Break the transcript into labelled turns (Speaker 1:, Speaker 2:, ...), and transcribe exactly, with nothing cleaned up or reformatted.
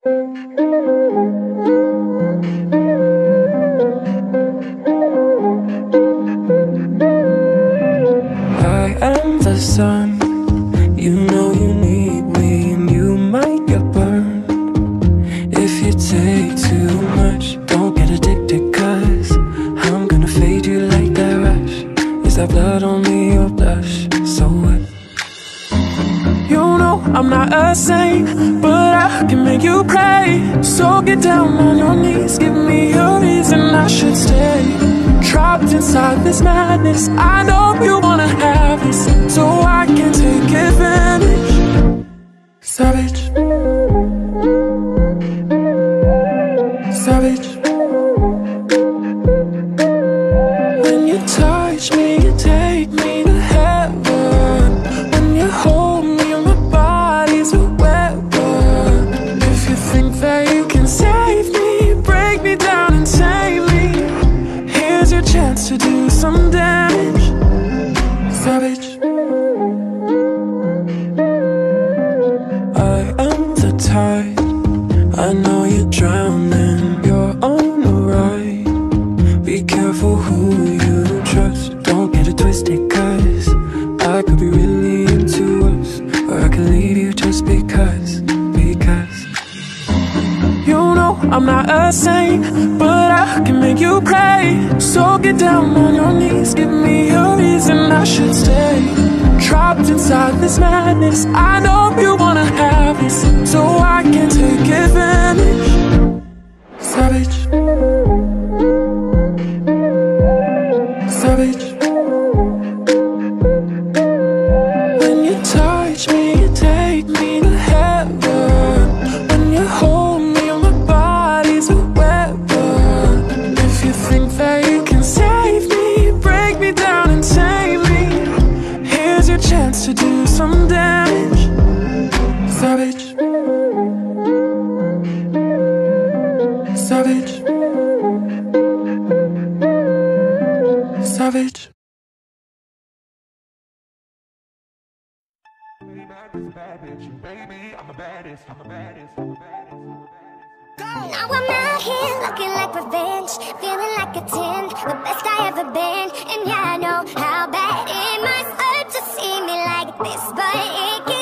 Speaker 1: I am the sun, you know you need me, and you might get burned if you take too much. Don't get addicted, cause I'm gonna fade you like that rush. Is that blood on me or blush? So what? You know I'm not a saint, but I can make you pray. So get down on your knees, give me a reason I should stay. Trapped inside this madness, I know you wanna have this, so I can take advantage. Savage, savage. When you touch me, you take me to heaven. When you hold me, my body's a weapon. If you think that you can save me, break me down and save me, here's your chance to do some damage. Savage. I am the tide, I know you're drowning, you're on the ride. Be careful who you trust, don't get it twisted, cause I could be really into us, or I could leave you just because, because you know I'm not a saint, but I can make you pray. So get down on your knees, give me a reason I should stay. Trapped inside this madness, I know you wanna have this, so I can take advantage. Savage, savage. When you touch me, you take me to heaven. When you hold me, my body's a weapon. If you think that you can save me, break me down and save me, here's your chance to do some damage. Savage, savage, savage.
Speaker 2: Now I'm out here looking like revenge, feeling like a ten, the best I ever been. And yeah, I know how bad it must hurt to see me like this, but it